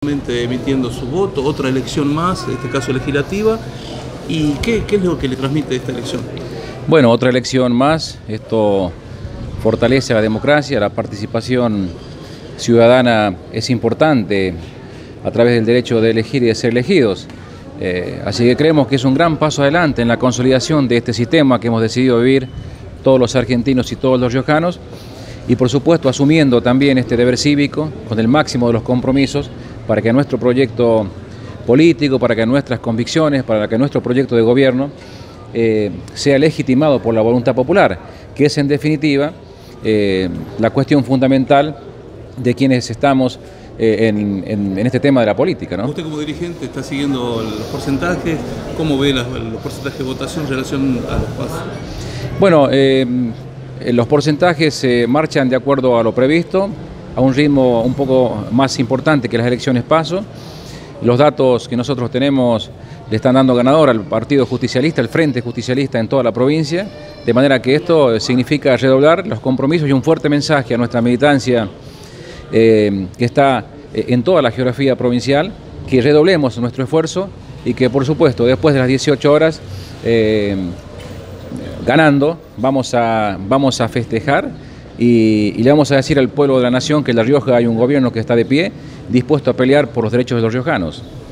Emitiendo su voto, otra elección más, en este caso legislativa. ¿Y qué es lo que le transmite esta elección? Bueno, otra elección más. Esto fortalece la democracia, la participación ciudadana es importante a través del derecho de elegir y de ser elegidos. Así que creemos que es un gran paso adelante en la consolidación de este sistema que hemos decidido vivir todos los argentinos y todos los riojanos, y por supuesto asumiendo también este deber cívico con el máximo de los compromisos para que nuestro proyecto político, para que nuestras convicciones, para que nuestro proyecto de gobierno sea legitimado por la voluntad popular, que es en definitiva la cuestión fundamental de quienes estamos en este tema de la política, ¿no? Usted como dirigente está siguiendo los porcentajes. ¿Cómo ve los porcentajes de votación en relación a los pasos? Bueno, los porcentajes se marchan de acuerdo a lo previsto, a un ritmo un poco más importante que las elecciones PASO. Los datos que nosotros tenemos le están dando ganador al Partido Justicialista, al Frente Justicialista en toda la provincia, de manera que esto significa redoblar los compromisos y un fuerte mensaje a nuestra militancia que está en toda la geografía provincial, que redoblemos nuestro esfuerzo y que por supuesto después de las 18 horas ganando vamos a festejar y le vamos a decir al pueblo de la nación que en La Rioja hay un gobierno que está de pie, dispuesto a pelear por los derechos de los riojanos.